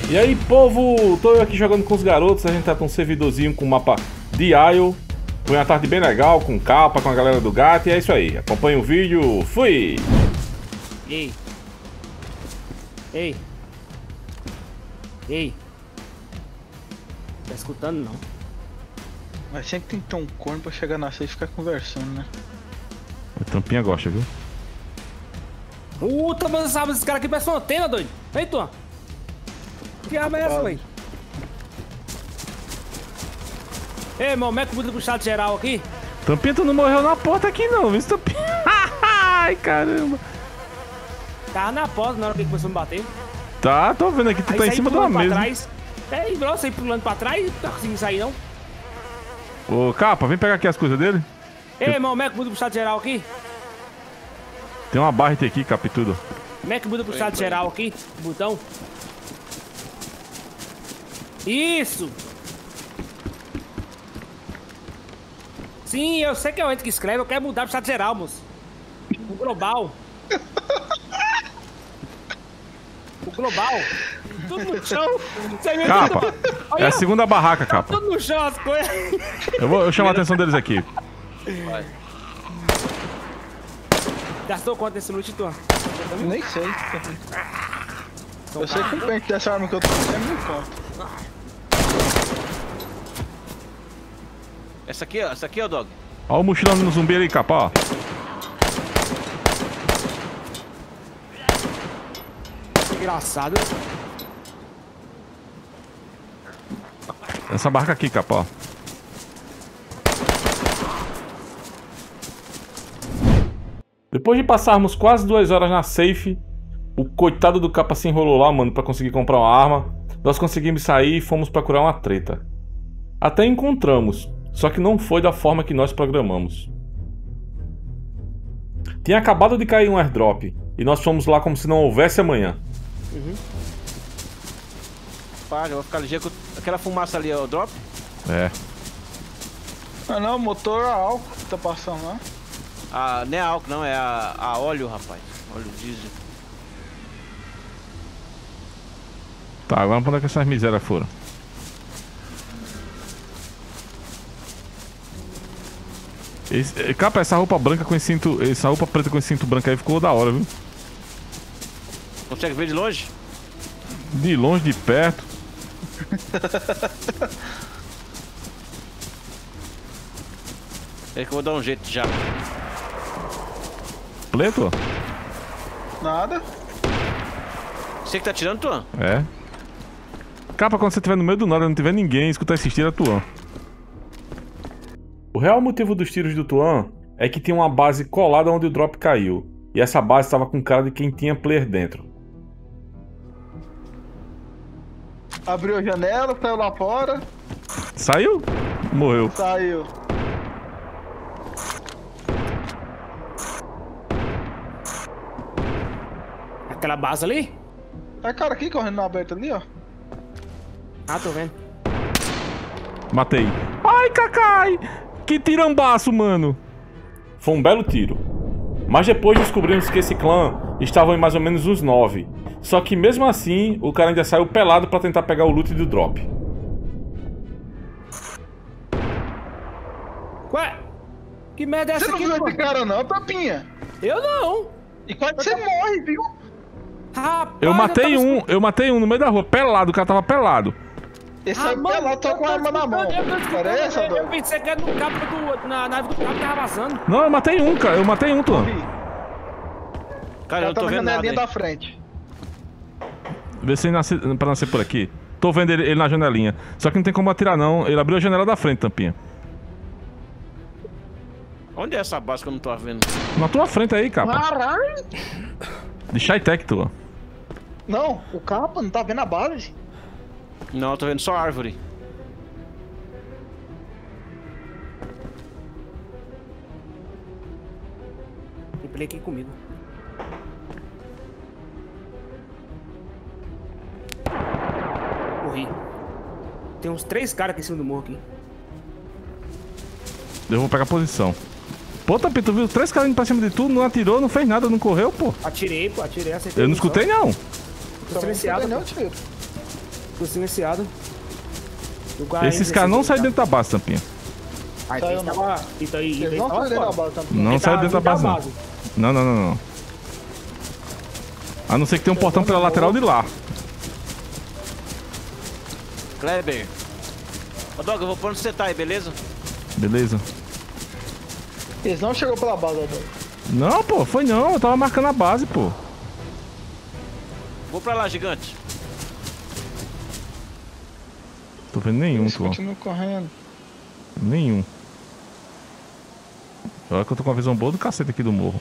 E aí, povo, tô eu aqui jogando com os garotos, a gente tá com um servidorzinho com o mapa de Isle. Foi uma tarde bem legal, com capa, com a galera do gato, e é isso aí. Acompanha o vídeo, fui! Ei! Ei! Ei! Tá escutando não? Mas sempre tem que ter um corno pra chegar na safe e ficar conversando, né? A tampinha gosta, viu? Puta, mas sabe, esse cara aqui parece uma antena, doido! Vem, tu! Que arma é essa, velho? Ei, irmão, como é que muda pro chat geral aqui? Tampinha, tu não morreu na porta aqui não, viu, Tampinha? Ai, caramba! Tava na porta na hora que ele começou a me bater. Tá, tô vendo aqui, tu Aí tá em saí cima de uma pulando mesa. pra trás. É, e você pulando pra trás, não tá conseguindo sair não. Ô, Capa, vem pegar aqui as coisas dele. Ei, irmão, como é que muda pro chat geral aqui? Tem uma barra aqui, Capa, e tudo. Como é que muda pro chat geral aqui? Botão. Isso! Sim, eu sei que é o ente que escreve, eu quero mudar pro chat geral, moço. O global. O global. Tudo no chão. Você viu Capa, tudo... é a segunda barraca, Capa. Tudo no chão as coisas. Eu chamo a atenção deles aqui. Vai. Gastou quanto nesse loot, tu? Nem sei. Eu sei que o pente dessa arma que eu tô fazendo não conta. Essa aqui, ó, Dog. Ó o mochilão no zumbi ali, Capa, ó. Engraçado. Essa barraca aqui, Capa, ó. Depois de passarmos quase 2 horas na safe, o coitado do Capa se enrolou lá, mano, pra conseguir comprar uma arma. Nós conseguimos sair e fomos procurar uma treta. Até encontramos, só que não foi da forma que nós programamos. Tinha acabado de cair um airdrop, e nós fomos lá como se não houvesse amanhã. Pá, já vou ficar ligeiro com aquela fumaça ali, ó, o drop. É. Ah não, motor a álcool que tá passando lá. Ah, não é álcool, não, é a óleo, rapaz. Óleo diesel. Tá, agora pra onde é que essas misérias foram? Capa, essa roupa branca com esse cinto. Essa roupa preta com esse cinto branco aí ficou da hora, viu? Consegue ver de longe? De longe, de perto. É que eu vou dar um jeito já. Pleto? Nada. Você que tá tirando, Tuan? É. Capa, quando você estiver no meio do nada e não tiver ninguém, escutar esse tiro é Tuan. O real motivo dos tiros do Tuan é que tinha uma base colada onde o drop caiu. E essa base estava com cara de quem tinha player dentro. Abriu a janela, saiu lá fora. Saiu? Morreu. Saiu. Aquela base ali? É cara aqui correndo na aberta ali, ó. Ah, tô vendo. Matei. Ai, Cacai! Que tirambaço, mano! Foi um belo tiro. Mas depois descobrimos que esse clã estava em mais ou menos uns 9. Só que mesmo assim, o cara ainda saiu pelado pra tentar pegar o loot do drop. Ué? Que merda é Você essa não aqui, viu pô? esse cara não, Tapinha? Eu não! E quase você morre, viu? Rapaz, Eu tava matei um no meio da rua, pelado, o cara tava pelado. Esse aí pelado tá com a arma na mão. Parece, eu Adão? pensei que era no cabo na nave do cabo que tava vazando. Não, eu matei um, cara. Eu matei um, Tuan. Cara, eu não Tá tô na vendo nada. janelinha Aí. da frente. Vê se ele nasce, pra nascer por aqui. Tô vendo ele na janelinha. Só que não tem como atirar, não. Ele abriu a janela da frente, Tampinha. Onde é essa base que eu não tô vendo? Na tua frente aí, Capa. Caralho! De Shytech, Tuan. Não, o capa não tá vendo a base. Não, eu tô vendo só árvore. Tem play aqui comigo. Morri. Tem uns 3 caras aqui em cima do morro aqui. Eu vou pegar a posição. Pô, Tapinha, tu viu 3 caras indo pra cima de tu, não atirou, não fez nada, não correu, pô. Atirei, pô, atirei, acertei. Eu não escutei, não. Tô silenciado. Não, tiro. Tô silenciado. Esses caras não saem dentro da base, Tampinha. Aí Saiu então não. Eles Eles não saem dentro da base também. Não sai dentro da base, não. Não, não, não, não. A não ser que tem um portão pela lateral de lá. Kleber. Ô, Dog, eu vou pôr onde você tá aí, beleza? Beleza. Eles não chegou pela base, Dog. Não, pô, foi não. Eu tava marcando a base, pô. Vou pra lá, gigante. Tô vendo nenhum, Eles tô. continuam correndo. Nenhum. Olha que eu tô com uma visão boa do cacete aqui do morro.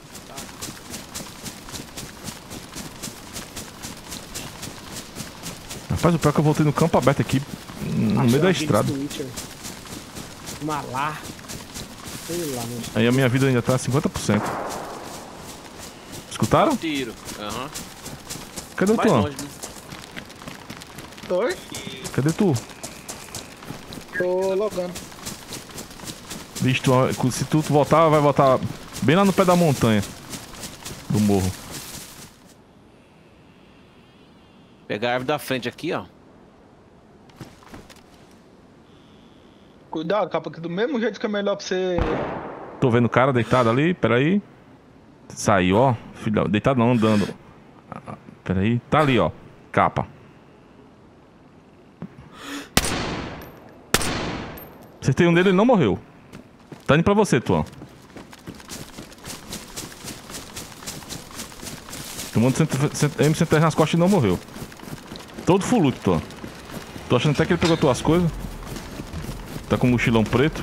Rapaz, o pior é que eu voltei no campo aberto aqui, no meio da estrada. Uma lá. Sei lá, mano. Aí a minha vida ainda tá 50%. Escutaram? Tiro. Aham. Cadê o Mais Tuan? longe, né? Oi? Cadê tu? Tô logando. Bicho, se tu voltar, vai voltar bem lá no pé da montanha. Do morro. Pegar a árvore da frente aqui, ó. Cuidado, capa, que do mesmo jeito que é melhor pra você. Tô vendo o cara deitado ali, peraí. Saiu, ó. Filho, deitado não, andando. Peraí, tá ali, ó. Capa. Acertei um dele, ele não morreu. Tá indo pra você, Tuan. Tomando M110 nas costas e não morreu. Todo full loot, Tuan. Tô achando até que ele pegou tuas coisas. Tá com um mochilão preto.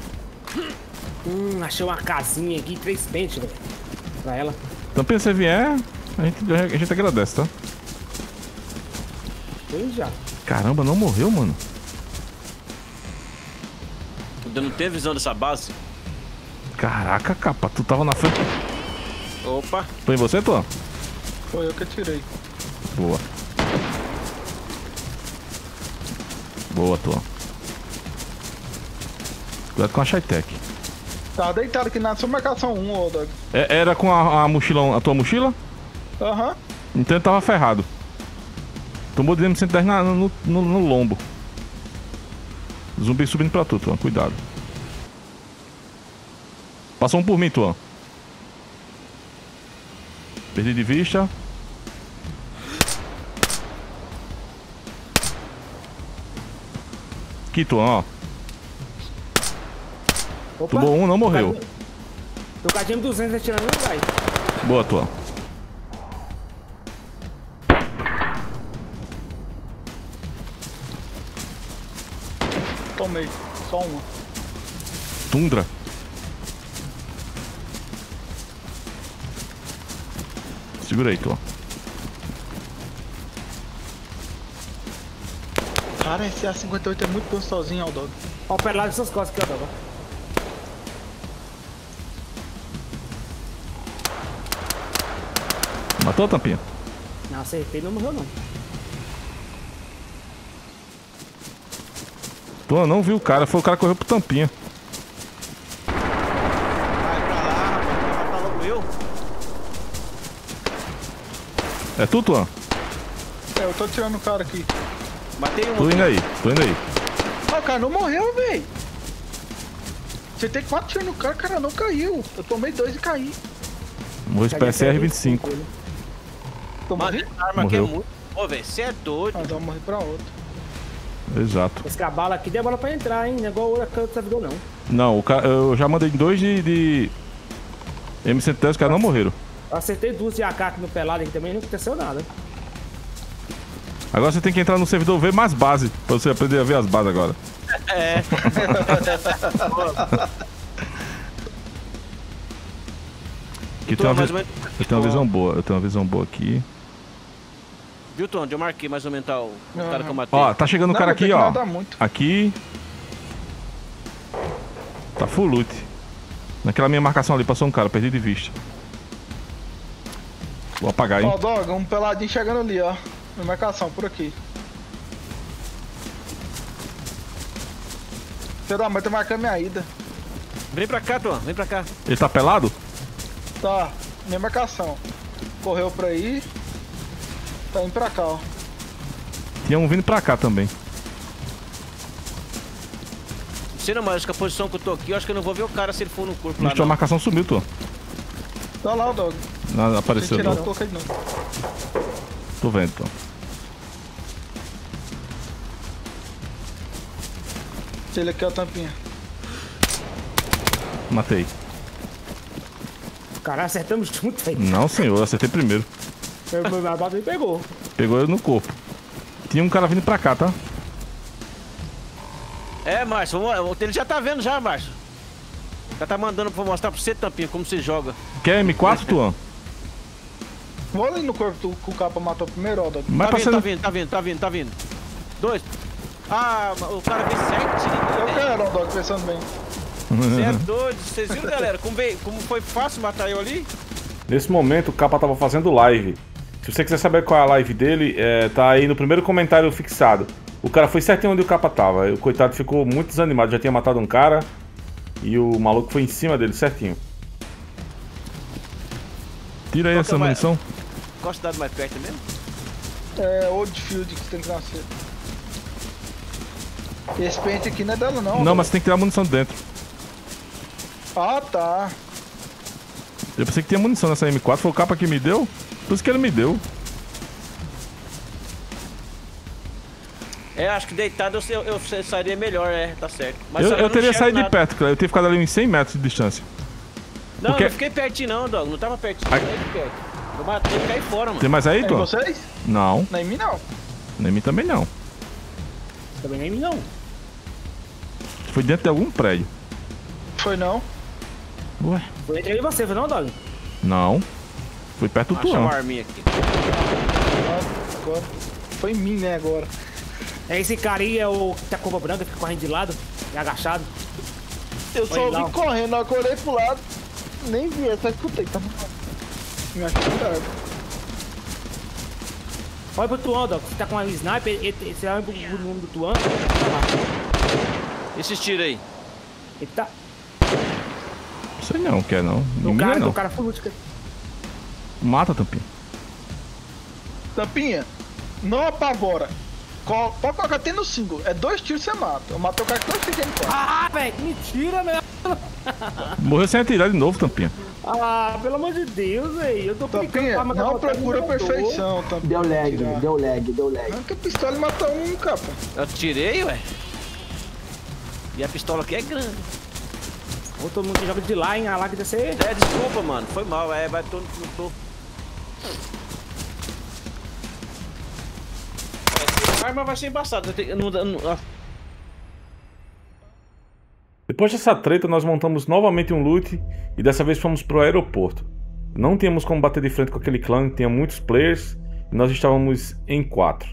Achei uma casinha aqui, 3 pentes, velho. Pra ela. Então, se você vier, a gente agradece, tá? Foi já. Caramba, não morreu, mano. Ainda não tem visão dessa base. Caraca, capa, tu tava na frente. Opa. Foi em você, Tuan? Foi eu que atirei. Boa. Boa, Tuan. Cuidado com a Shytech. Tava deitado aqui na sua marcação 1, ô Dog. Era com a mochilão, a tua mochila? Aham. Então ele tava ferrado. Tomou de M110 no lombo. Zumbi subindo pra tu, Tuan. Cuidado. Passou um por mim, Tuan. Perdi de vista. Aqui, Tuan, ó. Opa. Tomou um, não morreu. Tô com a GM200 atirando no lugar. Boa, Tuan. Tomei. Só uma. Tundra. Segura aí, Tuan. Cara, esse A58 é muito gostosinho, ó, Dog. Ó, o pé lá dessas costas aqui, ó, Dog. Matou a tampinha? Não, acertei, não morreu não. Tuan, não viu o cara. Foi o cara que correu pro tampinha. Vai pra lá, rapaz. Vai matar logo eu. É tu, Tuan? É, eu tô tirando o cara aqui. Matei um. Tô indo aí, tô indo aí. Ah, o cara não morreu, véi. Você tem 4 tiros no cara, o cara não caiu. Eu tomei 2 e caí. Morreu esse PSR 25. Tô Mano, morrendo. essa arma aqui é Morreu. muito. Ô, velho, você é doido. Mas eu morri pra outro. Exato. Esse cabalo aqui demora pra entrar, hein? Não é igual o outro servidor, não. Não, eu já mandei 2 de M110, os caras não morreram. Eu acertei 2 de AK aqui no pelado aqui também, não aconteceu nada. Agora você tem que entrar no servidor ver mais base, pra você aprender a ver as bases agora. É. Aqui Tô, mais ou menos- eu tenho uma visão boa, eu tenho uma visão boa aqui. Viu, Tom? Onde eu marquei mais ou menos tá o cara que eu matei. Ó, tá chegando um cara Não, aqui, tem que ó. nadar muito. Aqui. Tá full loot. Naquela minha marcação ali passou um cara, perdi de vista. Vou apagar, hein? Ó, Dog, um peladinho chegando ali, ó. Minha marcação, por aqui. Filho da mãe, tá marcando minha ida. Vem pra cá, Tom. Vem pra cá. Ele tá pelado? Tá, minha marcação. Correu pra aí. Tá indo pra cá, ó. Tinha um vindo pra cá também. Não sei não, mas acho que a posição que eu tô aqui, eu acho que eu não vou ver o cara se ele for no corpo lá. Bicho, a marcação sumiu, tu. Tá lá o dog. Não, apareceu. Sem tirar o coco aí não. Tô vendo, tô. Ele aqui é a tampinha. Matei. Caralho, acertamos junto, velho. Não, senhor, eu acertei primeiro. A bala pegou. Pegou ele no corpo. Tinha um cara vindo pra cá, tá? É, Márcio, ele já tá vendo já, Márcio. Já tá mandando pra mostrar pra você, Tampinha, como você joga. Quer M4, Tuan? Vou ali no corpo que o capa matou primeiro, ó, dog. Mas Tá vindo. 2. Ah, o cara veio certinho. Eu quero, ó, dog, pensando bem. Você é doido. Vocês viram, galera, como foi fácil matar eu ali? Nesse momento o Capa tava fazendo live. Se você quiser saber qual é a live dele, tá aí no primeiro comentário fixado. O cara foi certinho onde o Capa tava. O coitado ficou muito desanimado, já tinha matado um cara. E o maluco foi em cima dele, certinho. Tira aí essa munição. Qual a cidade mais perto mesmo? É Old Field que tem que nascer. Esse pente aqui não é dela não. Não, mas você tem que tirar a munição de dentro. Ah, tá. Eu pensei que tinha munição nessa M4, foi o Capa que me deu. Por isso que ele me deu. É, acho que deitado eu sairia melhor, tá certo. Mas Eu teria não saído de nada. perto, cara. Eu teria ficado ali em 100 metros de distância. Não, Porque- não fiquei pertinho não, Dog. Não tava pertinho, Ai. não fiquei perto. Eu matei e caí fora, mano. Tem mais aí, É em Tuan? vocês? Não, Não é em mim não. nem mim também não. Também nem mim, não. Foi dentro de algum prédio. Foi não. Ué? Foi entre eu e você, foi não, Dog? Não. Foi perto do Achei Tuan. uma arminha aqui. Ah, agora. Foi em mim, né, agora. É esse cara aí, é o que tá com a roupa branca, fica correndo de lado, é agachado. Eu só Foi vim lá. correndo, na hora que eu olhei pro lado, nem vi, eu só escutei. Tá? Me achei cuidado. Olha pro Tuan, Dog, você tá com uma sniper, você vai pro nome do Tuan. Esses tiros aí. Ele tá. Não sei não, quer não. Em mim O não. cara full loot. Mata, Tampinha. Tampinha, não apavora. Pode colocar até no single. É 2 tiros você mata. Eu matei o cara com 2 tiros de M4. Ah, velho, mentira, meu. Morreu sem atirar de novo, Tampinha. Ah, pelo amor de Deus, velho. Eu tô Tampinha, pra matar não o cara, procura não matou. perfeição, Tampinha. Deu lag, Tirar. deu lag, deu lag. Arranca a pistola e mata um, capa. Eu tirei, ué. E a pistola aqui é grande. Ou todo mundo que joga de lá, hein? A lá que deve ser. É, desculpa, mano. Foi mal, vai todo no topo. A arma vai ser embaçada. Depois dessa treta, nós montamos novamente um loot e dessa vez fomos pro aeroporto. Não tínhamos como bater de frente com aquele clã, tinha muitos players e nós estávamos em 4.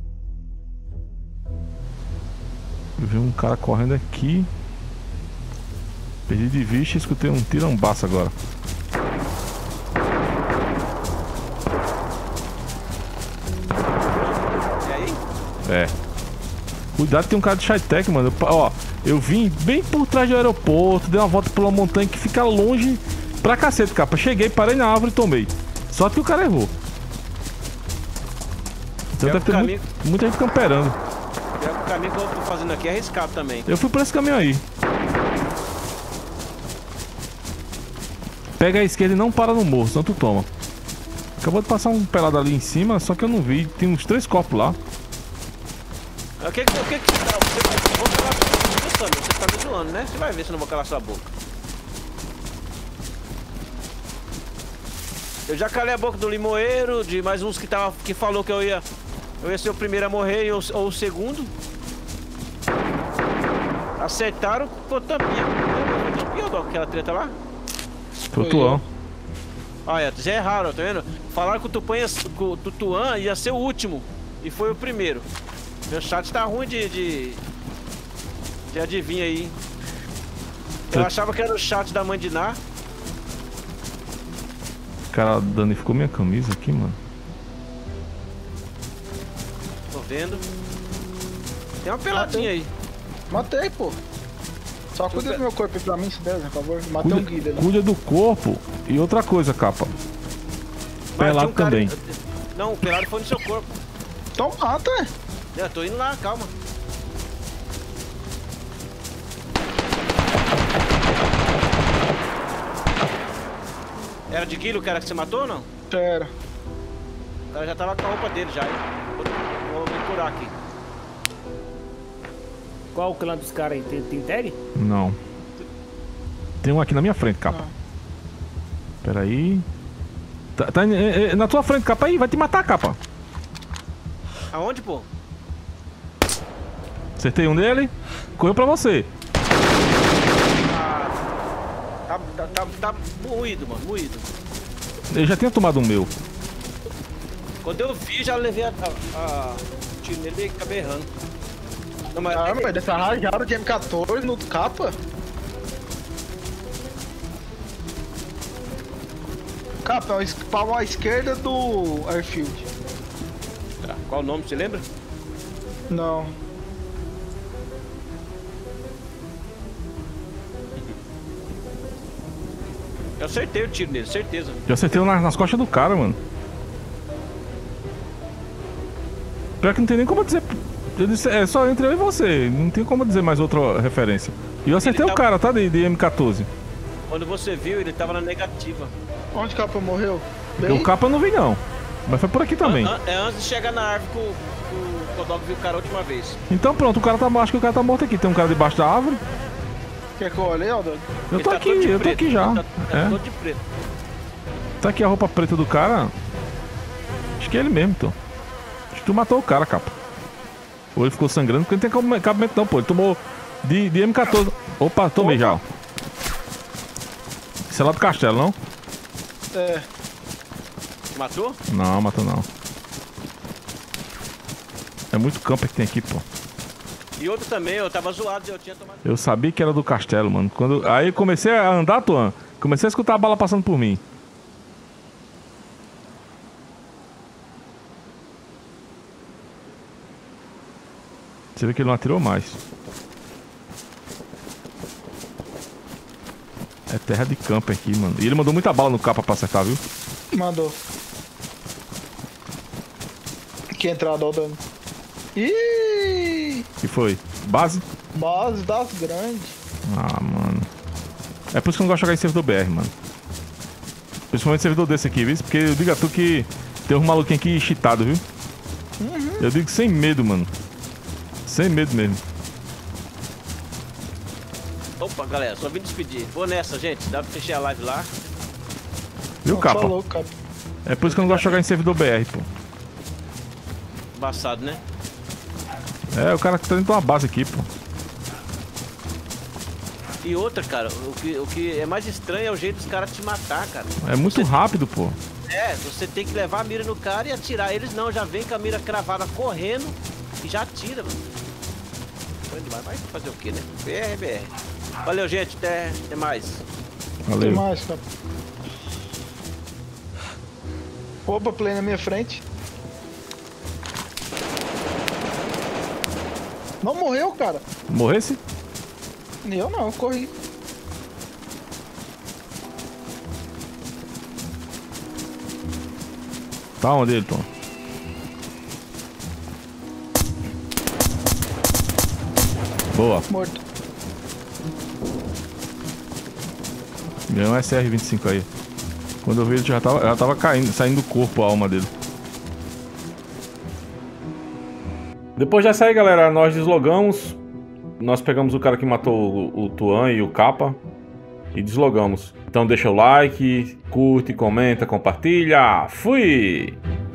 Eu vi um cara correndo aqui. Perdi de vista e escutei um tirambaço agora. E aí? É. Cuidado, tem um cara de Shytech, mano. Ó, eu vim bem por trás do aeroporto, dei uma volta pela montanha que fica longe pra cacete, capa. Cheguei, parei na árvore e tomei. Só que o cara errou. Então deve ter muita gente camperando. O caminho que eu tô fazendo aqui é arriscado também. Eu fui por esse caminho aí. Pega a esquerda e não para no morro, senão tu toma. Acabou de passar um pelado ali em cima, só que eu não vi. Tem uns 3 corpos lá. O que você tá? Vou calar sua boca. Você tá me zoando, né? Você vai ver se eu não vou calar sua boca. Eu já calei a boca do limoeiro, de mais uns que falou que eu ia ser o primeiro a morrer ou o segundo. Acertaram com tampinha. Tampinha ou aquela treta lá? Flutuão. Olha, eles erraram, tá vendo? Falaram que o Tutuan ia ser o último. E foi o primeiro. Meu chat tá ruim de adivinha aí. Eu achava que era o chat da Mandiná. O cara danificou minha camisa aqui, mano. Tô vendo. Tem uma peladinha aí. Matei, pô. Só cuida do meu corpo aí pra mim, se der, por favor. Matei um guilha, né? Cuida do corpo e outra coisa, capa. Mas Pelado tinha um cara- também. Não, o pelado foi no seu corpo. Então mata, Eu tô indo lá, calma. Era de quilo o cara que você matou ou não? Era. O cara já tava com a roupa dele já, hein? Vou me curar aqui. Qual o clã dos caras aí? Tem tag? Não. Tem um aqui na minha frente, capa. Pera aí. Tá na tua frente, capa aí. Vai te matar, capa. Aonde, pô? Acertei um dele. Correu pra você. Tá moído, mano, moído. Eu já tinha tomado um meu. Quando eu vi, já levei o tiro nele e acabei errando. Não, mas Caramba, mas dessa rajada de M14 no capa. Capa, é o spawn à esquerda do airfield. Tá, qual o nome, você lembra? Não. Eu acertei o tiro nele, certeza. Já acertei um nas costas do cara, mano. Pior que não tem nem como dizer. Eu disse, é só entre eu e você. Não tem como dizer mais outra referência. E eu acertei o cara, tá? De M14. Quando você viu, ele tava na negativa. Onde o capa morreu? O capa eu não vi, não. Mas foi por aqui também. É antes de chegar na árvore que o Kodok viu o cara a última vez. Então pronto, o cara tá. Acho que o cara tá morto aqui. Tem um cara debaixo da árvore. Quer que eu olhe, Aldo? Eu tô aqui, eu tô aqui já. Tá todo de preto. Tá aqui a roupa preta do cara. Acho que é ele mesmo, então. Acho que tu matou o cara, capa. Ou ele ficou sangrando, porque não tem cabimento não, pô. Ele tomou de M14. Opa, tomei já. Isso é lá do castelo, não? É. Matou? Não, matou não. É muito camper que tem aqui, pô. E outro também, eu tava zoado, eu tinha tomado. Eu sabia que era do castelo, mano. Aí comecei a andar, Tuan. Comecei a escutar a bala passando por mim. Você vê que ele não atirou mais. É terra de campo aqui, mano. E ele mandou muita bala no capa pra acertar, viu? Mandou. Que entrada, ó, dano. Ih! Que foi? Base? Base das grandes. Ah, mano. É por isso que eu não gosto de jogar em servidor BR, mano. Principalmente servidor desse aqui, viu? Porque eu digo a tu que tem uns maluquinhos aqui cheatado, viu? Eu digo sem medo, mano. Sem medo mesmo. Opa, galera, só vim despedir. Vou nessa, gente. Dá pra fechar a live lá. Viu, capa? Falou, capa. É por isso que eu não gosto de jogar em servidor BR, pô. Embaçado, né? É, o cara que tá dentro de uma base aqui, pô. E outra, cara, o que é mais estranho é o jeito dos caras te matar, cara. É muito rápido, pô. É, você tem que levar a mira no cara e atirar. Eles não, já vem com a mira cravada correndo e já atira, mano. Foi demais, vai fazer o que, né? BR. Valeu, gente, até mais. Tem Valeu. mais, capa. Opa, play na minha frente. Não morreu, cara. Morresse? Eu não, eu corri. Tá onde ele, Tom? Boa. Morto. Ganhou um SR-25 aí. Quando eu vi ele já tava caindo, saindo do corpo a alma dele. Depois dessa aí, galera, nós deslogamos. Nós pegamos o cara que matou o Tuan e o Capa e deslogamos. Então deixa o like, curte, comenta, compartilha. Fui!